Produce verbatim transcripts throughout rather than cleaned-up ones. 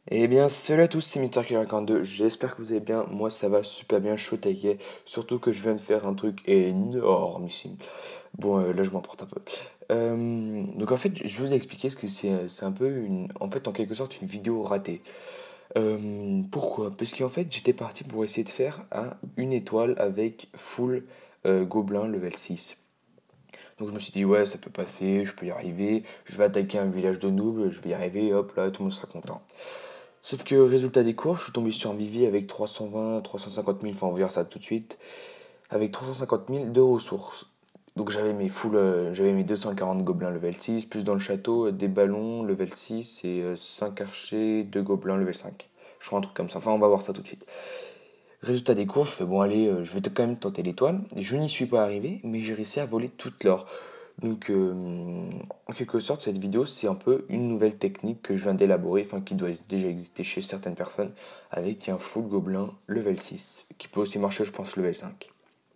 Eh bien, salut à tous, c'est Mister Killer quarante-deux, j'espère que vous allez bien, moi ça va super bien, chaud taquet, surtout que je viens de faire un truc énormissime. Bon, euh, là je m'emporte un peu. Euh, donc en fait, je vais vous expliquer ce que c'est c'est un peu une, en fait en quelque sorte une vidéo ratée. Euh, pourquoi? Parce qu'en fait j'étais parti pour essayer de faire un- une étoile avec full euh, gobelin level six. Donc je me suis dit ouais ça peut passer, je peux y arriver, je vais attaquer un village de noobs, je vais y arriver, hop là tout le monde sera content. Sauf que résultat des courses, je suis tombé sur un Vivi avec trois cent vingt, trois cent cinquante mille, enfin on verra ça tout de suite, avec trois cent cinquante mille de ressources. Donc j'avais mes full, euh, j'avais mes deux cent quarante gobelins level six, plus dans le château euh, des ballons level six et euh, cinq archers, deux gobelins level cinq. Je crois un truc comme ça, enfin on va voir ça tout de suite. Résultat des courses, je fais bon allez, euh, je vais quand même tenter l'étoile. Je n'y suis pas arrivé, mais j'ai réussi à voler toute l'or. Donc, euh, en quelque sorte, cette vidéo, c'est un peu une nouvelle technique que je viens d'élaborer, enfin qui doit déjà exister chez certaines personnes, avec un full gobelin level six, qui peut aussi marcher, je pense, level cinq.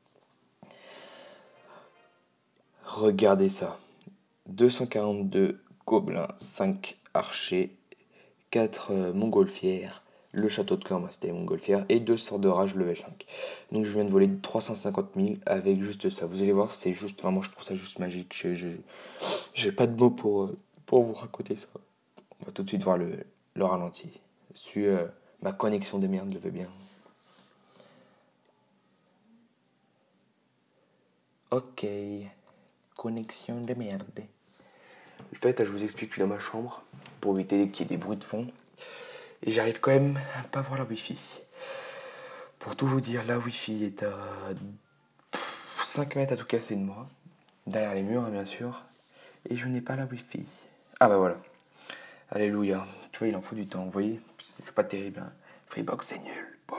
Regardez ça. deux cent quarante-deux gobelins, cinq archers, quatre euh, montgolfières, le château de clan, moi, c'était les montgolfières, et deux sorts de rage level cinq. Donc je viens de voler trois cent cinquante mille avec juste ça. Vous allez voir, c'est juste, enfin moi je trouve ça juste magique. Je, je, j'ai pas de mots pour, euh, pour vous raconter ça. On va tout de suite voir le, le ralenti. Si euh, ma connexion de merde le veut bien. Ok. Connexion de merde. En fait, je vous explique, je suis dans ma chambre pour éviter qu'il y ait des bruits de fond. Et j'arrive quand même à pas voir la wifi. Pour tout vous dire, la wifi est à cinq mètres à tout casser de moi. Derrière les murs, hein, bien sûr. Et je n'ai pas la wifi. Ah bah voilà. Alléluia. Tu vois, il en faut du temps. Vous voyez, c'est pas terrible. Hein. Freebox, c'est nul. Bon.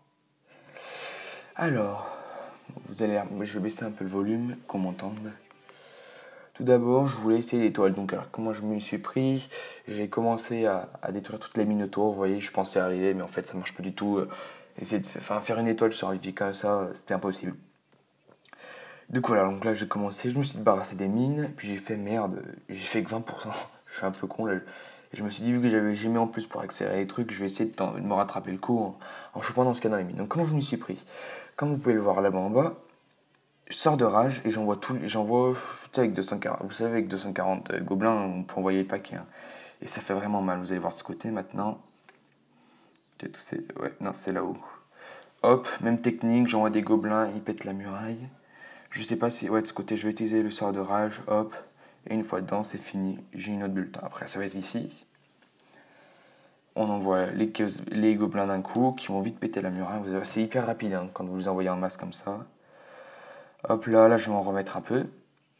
Alors, vous allez, je vais baisser un peu le volume, qu'on m'entende. Tout d'abord, je voulais essayer l'étoile. Donc, alors, comment je me suis pris? J'ai commencé à, à détruire toutes les mines autour. Vous voyez, je pensais arriver, mais en fait, ça marche pas du tout. Euh, Essayer de enfin, faire une étoile sur un Vivi comme ça, c'était impossible. Du coup, voilà, donc là, j'ai commencé. Je me suis débarrassé des mines. Puis j'ai fait merde, j'ai fait que vingt pour cent. Je suis un peu con là. Et je me suis dit, vu que j'avais j'ai mis en plus pour accélérer les trucs, je vais essayer de, de me rattraper le coup en, en chopant dans ce cas dans les mines. Donc, comment je m'y suis pris? Comme vous pouvez le voir là-bas en bas, je sors de rage et j'envoie tout, j'envoie, avec deux cent quarante, vous savez, avec deux cent quarante gobelins, on peut envoyer le paquet. Hein. Et ça fait vraiment mal. Vous allez voir de ce côté maintenant. C'est, ouais, non, c'est là-haut. Hop, même technique, j'envoie des gobelins, ils pètent la muraille. Je sais pas si, ouais, de ce côté, je vais utiliser le sort de rage, hop. Et une fois dedans, c'est fini. J'ai une autre bulletin. Après, ça va être ici. On envoie les, les gobelins d'un coup qui vont vite péter la muraille. C'est hyper rapide hein, quand vous les envoyez en masse comme ça. Hop là, là, je vais en remettre un peu.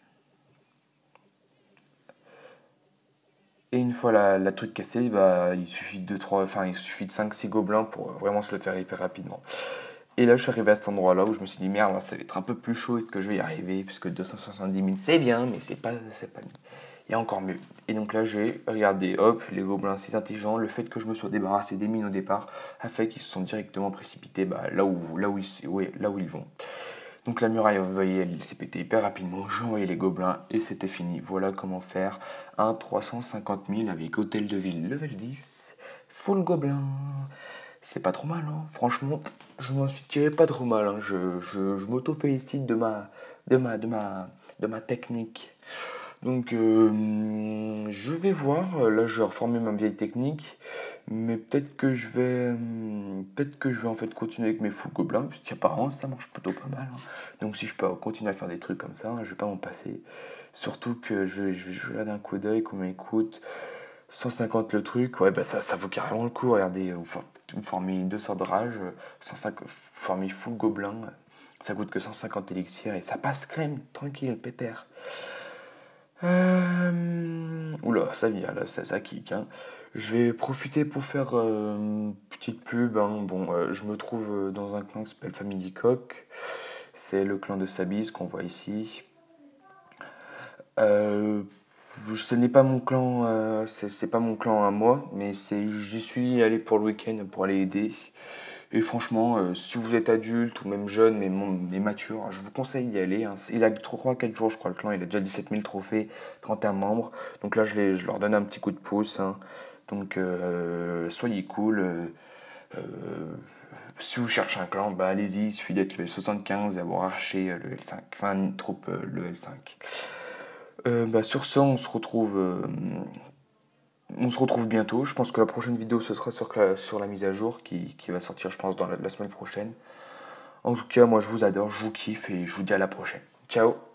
Et une fois la, la truc cassée, bah, il suffit de trois, enfin, il suffit de cinq six gobelins pour vraiment se le faire hyper rapidement. Et là, je suis arrivé à cet endroit-là où je me suis dit, merde, ça va être un peu plus chaud, est-ce que je vais y arriver? Puisque deux cent soixante-dix mille, c'est bien, mais c'est pas, c'est pas, il y a encore mieux. Et donc là, j'ai regardé, hop, les gobelins si intelligents, le fait que je me sois débarrassé des mines au départ a fait qu'ils se sont directement précipités bah, là, où, là, où ils, ouais, là où ils vont. Donc la muraille, vous voyez, elle s'est pétée hyper rapidement. J'ai envoyé les gobelins et c'était fini. Voilà comment faire un trois cent cinquante mille avec hôtel de ville level dix, full gobelin. C'est pas trop mal, hein. Franchement, je m'en suis tiré pas trop mal. Hein. Je, je, je m'auto-félicite de ma, de, ma, de, ma, de ma technique. Donc, euh, je vais voir. Là, je vais reformer ma vieille technique. Mais peut-être que je vais. hum, Peut-être que je vais en fait continuer avec mes full gobelins. Puisqu'apparemment, ça marche plutôt pas mal. Hein. Donc, si je peux continuer à faire des trucs comme ça, hein, je vais pas m'en passer. Surtout que je, je, je regarde un coup d'œil, combien il coûte. cent cinquante le truc, ouais, bah ça, ça vaut carrément le coup. Regardez, vous, vous formez deux sorts de rage, cent cinquante, vous formez full gobelin. Ça coûte que cent cinquante élixirs et ça passe crème, tranquille, pépère. Euh... Oula, ça vient là, ça, ça kick. Hein. Je vais profiter pour faire euh, une petite pub. Hein. Bon, euh, je me trouve euh, dans un clan qui s'appelle Family Coq. C'est le clan de Sabise qu'on voit ici. Euh, ce n'est pas mon clan, euh, c'est c'est pas mon clan à moi, mais c'est j'y suis allé pour le week-end pour aller aider. Et franchement, euh, si vous êtes adulte ou même jeune, mais, mais mature, je vous conseille d'y aller, hein. Il a trois quatre jours, je crois, le clan. Il a déjà dix-sept mille trophées, trente et un membres. Donc là, je, les, je leur donne un petit coup de pouce, hein. Donc, euh, soyez cool. Euh, euh, si vous cherchez un clan, bah allez-y. Il suffit d'être level soixante-quinze et avoir archer euh, level cinq. Enfin, une troupe euh, level cinq. Euh, bah, sur ce, on se retrouve... euh, On se retrouve bientôt. Je pense que la prochaine vidéo, ce sera sur la, sur la mise à jour qui, qui va sortir, je pense, dans la, la semaine prochaine. En tout cas, moi, je vous adore, je vous kiffe et je vous dis à la prochaine. Ciao!